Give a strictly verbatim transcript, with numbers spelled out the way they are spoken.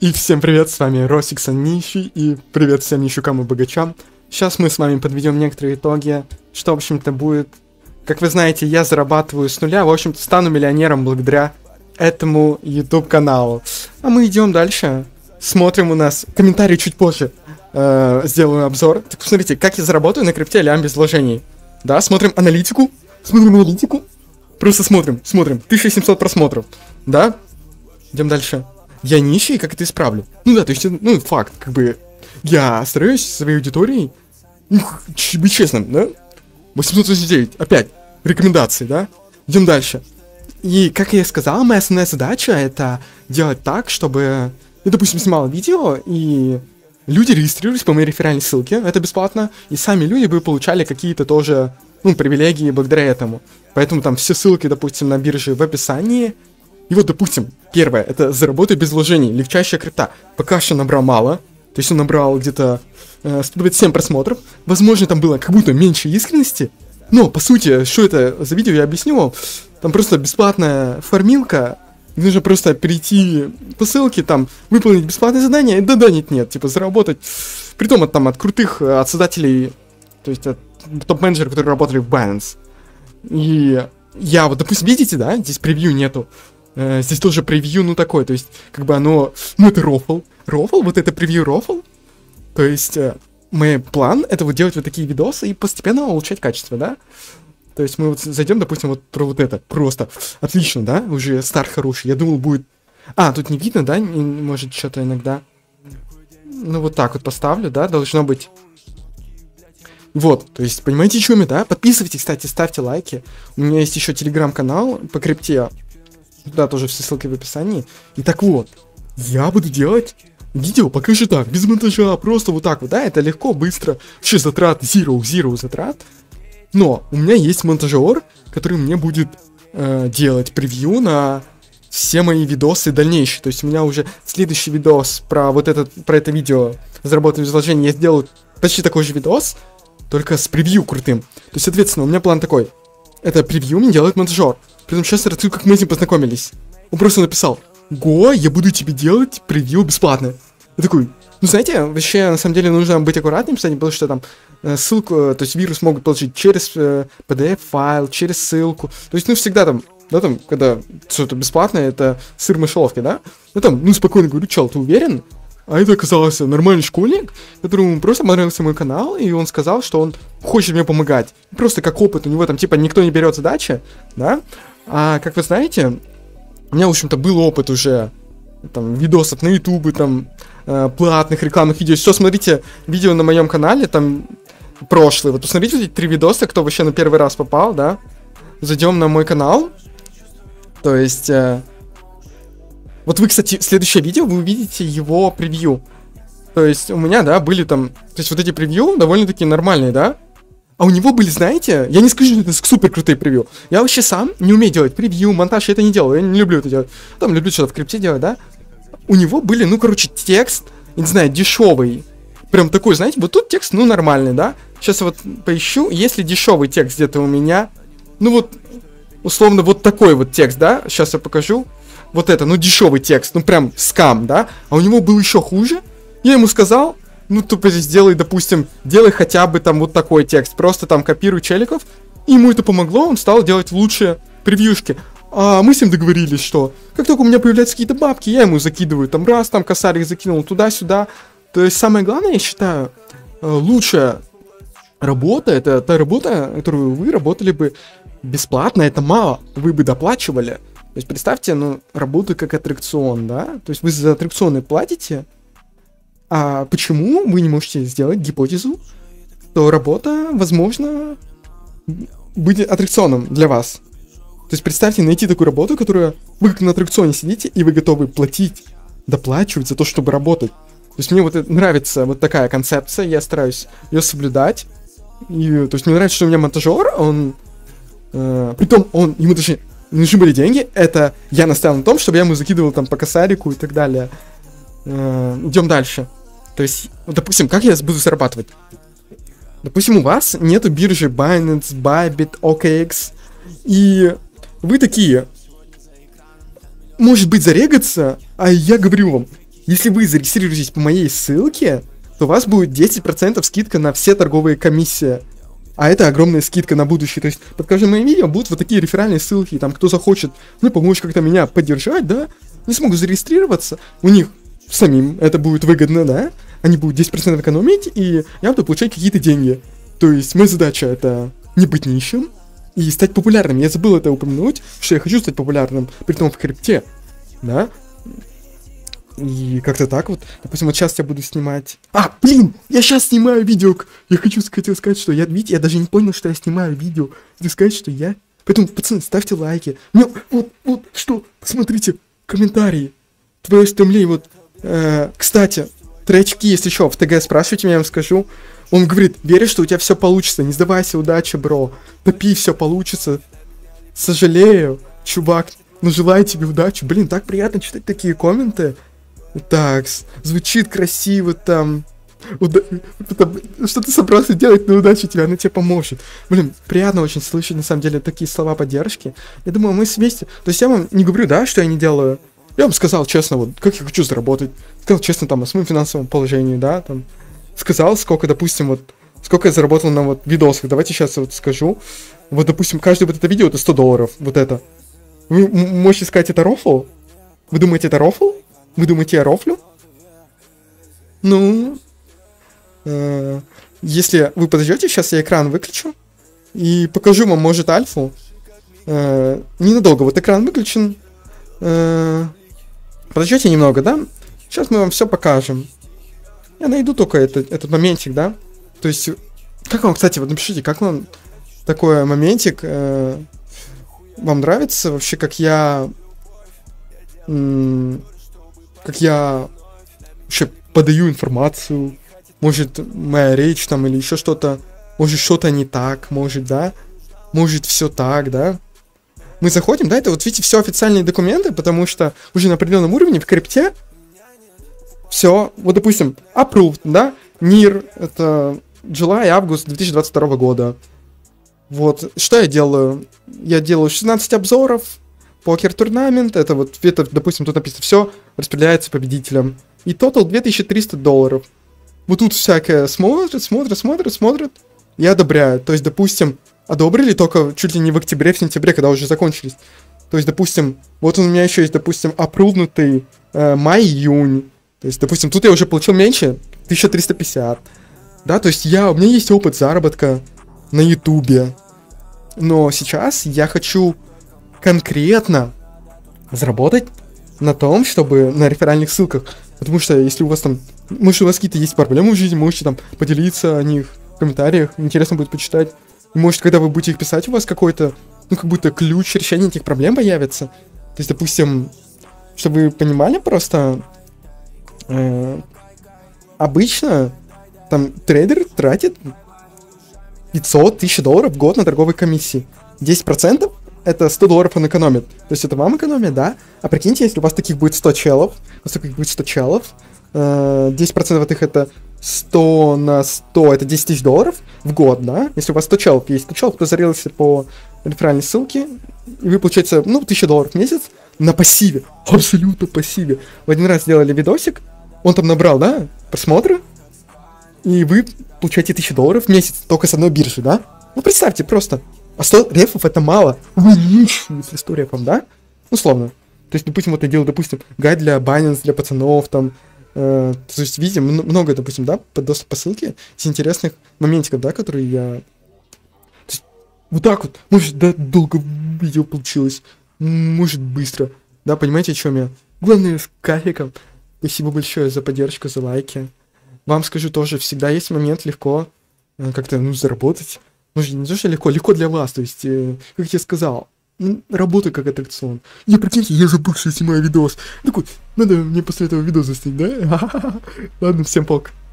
И всем привет, с вами Росиксон Нищий, и привет всем нищукам и богачам. Сейчас мы с вами подведем некоторые итоги, что, в общем-то, будет. Как вы знаете, я зарабатываю с нуля, в общем-то, стану миллионером благодаря этому YouTube-каналу. А мы идем дальше, смотрим у нас комментарии чуть позже, э, сделаю обзор. Так, посмотрите, как я заработаю на крипте лям без вложений. Да, смотрим аналитику, смотрим аналитику, просто смотрим, смотрим, тысяча семьсот просмотров, да, идем дальше. Я нищий, как это исправлю? Ну да, то есть, ну, факт, как бы, я стараюсь со своей аудиторией, ну, быть честным, да? восемьсот восемьдесят девять, опять, рекомендации, да? Идем дальше. И, как я сказал, моя основная задача это делать так, чтобы, я, допустим, снимал видео, и люди регистрировались по моей реферальной ссылке, это бесплатно, и сами люди бы получали какие-то тоже, ну, привилегии благодаря этому. Поэтому там все ссылки, допустим, на бирже в описании. И вот, допустим, первое, это заработай без вложений, легчайшая крипта. Пока что набрал мало, то есть он набрал где-то э, сто двадцать семь просмотров. Возможно, там было как будто меньше искренности, но, по сути, что это за видео, я объясню вам. Там просто бесплатная фармилка, нужно просто перейти по ссылке, там, выполнить бесплатное задание, да да нет, нет, типа, заработать. Притом от, там, от крутых, от создателей, то есть от топ-менеджеров, которые работали в Binance. И я вот, допустим, видите, да, здесь превью нету. Здесь тоже превью, ну, такое, то есть, как бы оно, ну, это рофл, рофл, вот это превью рофл, то есть, э, мой план, это вот делать вот такие видосы и постепенно улучшать качество, да, то есть, мы вот зайдем, допустим, вот про вот это, просто, отлично, да, уже старт хороший, я думал, будет, а, тут не видно, да, не, может, что-то иногда, ну, вот так вот поставлю, да, должно быть, вот, то есть, понимаете, что мы, да, подписывайтесь, кстати, ставьте лайки, у меня есть еще телеграм-канал по крипте. Да, тоже все ссылки в описании. И так вот, я буду делать видео пока что так, без монтажа, просто вот так вот, да, это легко, быстро, вообще затрат, zero, zero затрат. Но у меня есть монтажер, который мне будет э, делать превью на все мои видосы дальнейшие. То есть у меня уже следующий видос про вот этот, про это видео заработать без вложений, я сделал почти такой же видос, только с превью крутым. То есть, соответственно, у меня план такой. Это превью мне делает монтажер. Притом сейчас я рассказываю, как мы с ним познакомились. Он просто написал: Го, я буду тебе делать превью бесплатно. Я такой, ну знаете, вообще на самом деле нужно быть аккуратным, кстати, потому что там э, ссылку, то есть вирус могут получить через э, пи ди эф-файл, через ссылку. То есть, ну всегда там, да, там, когда что-то бесплатное, это сыр в мышеловке, да? Ну там, ну спокойно говорю, чел, ты уверен? А это оказался нормальный школьник, которому просто понравился мой канал, и он сказал, что он хочет мне помогать. Просто как опыт, у него там типа никто не берет задачи, да? А как вы знаете, у меня, в общем-то, был опыт уже, там, видосов на ютубе, там, э, платных рекламных видео. Все, смотрите видео на моем канале, там, прошлые. Вот посмотрите эти три видоса, кто вообще на первый раз попал, да? Зайдем на мой канал. То есть, э, вот вы, кстати, следующее видео, вы увидите его превью. То есть, у меня, да, были там, то есть, вот эти превью довольно-таки нормальные, да? А у него были, знаете, я не скажу, что это супер крутые превью. Я вообще сам не умею делать превью, монтаж, я это не делаю, я не люблю это делать. Там люблю что-то в крипте делать, да? У него были, ну, короче, текст, не знаю, дешевый. Прям такой, знаете, вот тут текст, ну, нормальный, да? Сейчас вот поищу, если дешевый текст где-то у меня, ну, вот, условно, вот такой вот текст, да? Сейчас я покажу. Вот это, ну, дешевый текст, ну, прям скам, да? А у него был еще хуже. Я ему сказал... Ну, тупо сделай, допустим, делай хотя бы там вот такой текст. Просто там копируй челиков. И ему это помогло, он стал делать лучшие превьюшки. А мы с ним договорились, что как только у меня появляются какие-то бабки, я ему закидываю там раз, там косарик закинул туда-сюда. То есть самое главное, я считаю, лучшая работа, это та работа, которую вы работали бы бесплатно, это мало, вы бы доплачивали. То есть представьте, ну, работу как аттракцион, да? То есть вы за аттракционы платите. А почему вы не можете сделать гипотезу, что работа, возможно, будет аттракционом для вас? То есть представьте, найти такую работу, которую вы как на аттракционе сидите, и вы готовы платить, доплачивать за то, чтобы работать. То есть мне вот нравится вот такая концепция, я стараюсь ее соблюдать. И, то есть мне нравится, что у меня монтажер, он... Э, притом, он, ему даже нужны были деньги, это я настоял на том, чтобы я ему закидывал там по косарику и так далее. Э, идем дальше. То есть, допустим, как я буду зарабатывать? Допустим, у вас нету биржи Binance, Bybit, о кей экс, и вы такие, может быть, зарегаться, а я говорю вам, Если вы зарегистрируетесь по моей ссылке, то у вас будет десять процентов скидка на все торговые комиссии. А это огромная скидка на будущее. То есть под каждым моим видео будут вот такие реферальные ссылки. И там кто захочет, ну, помочь как-то меня поддержать, да, не смогут зарегистрироваться. У них самим это будет выгодно, да. Они будут десять процентов экономить, и я буду получать какие-то деньги. То есть моя задача это не быть нищим и стать популярным. Я забыл это упомянуть, что я хочу стать популярным, при том в крипте, да. И как-то так вот. Допустим, вот сейчас я буду снимать... А, блин, я сейчас снимаю видео. Я хочу хотел сказать, что я, видите, я даже не понял, что я снимаю видео. Хочу сказать, что я... Поэтому, пацаны, ставьте лайки. Мне... Вот, вот, что, посмотрите, комментарии. Твое стремление, вот... Э, кстати, тречки, если что, в ТГ спрашивайте меня, я вам скажу. Он говорит, веришь, что у тебя все получится, не сдавайся, удачи, бро. Топи, все получится. Сожалею, чувак, но желаю тебе удачи. Блин, так приятно читать такие комменты. Так, звучит красиво там. Уда... Что ты собрался делать на удачу тебе, она тебе поможет. Блин, приятно очень слышать, на самом деле, такие слова поддержки. Я думаю, мы вместе... То есть я вам не говорю, да, что я не делаю. Я вам сказал честно, вот, как я хочу заработать. Сказал честно, там, о своем финансовом положении, да, там. Сказал, сколько, допустим, вот... Сколько я заработал на вот видосах. Давайте сейчас вот скажу. Вот, допустим, каждое вот это видео, это сто долларов. Вот это. Вы можете сказать, это рофл? Вы думаете, это рофл? Вы думаете, я рофлю? Ну, э, если вы подождете, сейчас я экран выключу и покажу вам, может, альфу. Э, ненадолго, вот экран выключен. Э, подождете немного, да? Сейчас мы вам все покажем. Я найду только это, этот моментик, да? То есть, как вам, кстати, вот напишите, как вам такой моментик? Э, вам нравится вообще, как я... М- как я вообще подаю информацию, может, моя речь там или еще что-то, может, что-то не так, может, да, может, все так, да. Мы заходим, да, это вот, видите, все официальные документы, потому что уже на определенном уровне в крипте все, вот, допустим, approved, да, нир, это July-август две тысячи двадцать второго года. Вот, что я делаю? Я делаю шестнадцать обзоров, покер-турнамент, это вот, это, допустим, тут написано, все распределяется победителям. И тотал две тысячи триста долларов. Вот тут всякое смотрят, смотрят, смотрят, смотрят и одобряют. То есть, допустим, одобрили только чуть ли не в октябре, в сентябре, когда уже закончились. То есть, допустим, вот у меня еще есть, допустим, опрувнутый э, май-июнь. То есть, допустим, тут я уже получил меньше, тысяча триста пятьдесят. Да, то есть я, у меня есть опыт заработка на ютубе. Но сейчас я хочу конкретно заработать на том, чтобы на реферальных ссылках. Потому что если у вас там, может, у вас какие-то есть проблемы в жизни, можете там поделиться о них в комментариях, интересно будет почитать. И может, когда вы будете их писать, у вас какой-то, ну, как будто ключ решения этих проблем появится. То есть, допустим, чтобы вы понимали просто, э, обычно там трейдер тратит пятьсот тысяч долларов в год на торговой комиссии. десять процентов это сто долларов он экономит. То есть это вам экономия, да? А прикиньте, если у вас таких будет сто челов, у вас таких будет сто челов, э, десять процентов от их это сто на сто, это десять тысяч долларов в год, да? Если у вас сто челов есть, сто челов, кто зарился по реферальной ссылке, и вы получаете, ну, тысяча долларов в месяц на пассиве. Абсолютно пассиве. В один раз сделали видосик, он там набрал, да, просмотры, и вы получаете тысячу долларов в месяц только с одной биржи, да? Ну, представьте просто. А сто рефов это мало. Вы нищие, если сто рефов, да? Условно. То есть, допустим, вот я делаю, допустим, гайд для Binance, для пацанов, там. Э, то есть, видите, много, допустим, да, под доступ по ссылке с интересных моментиков, да, которые я... То есть, вот так вот. Может, да, долго видео получилось. Может, быстро. Да, понимаете, о чем я? Главное, с кайфиком. Спасибо большое за поддержку, за лайки. Вам скажу тоже, всегда есть момент легко э, как-то, ну, заработать. Ну, не то, что легко, легко для вас, то есть, э, как я сказал, ну, работаю как аттракцион. Я, прикиньте, я забыл, что я снимаю видос. Такой, надо мне после этого видос заснять, да? Ладно, всем пока.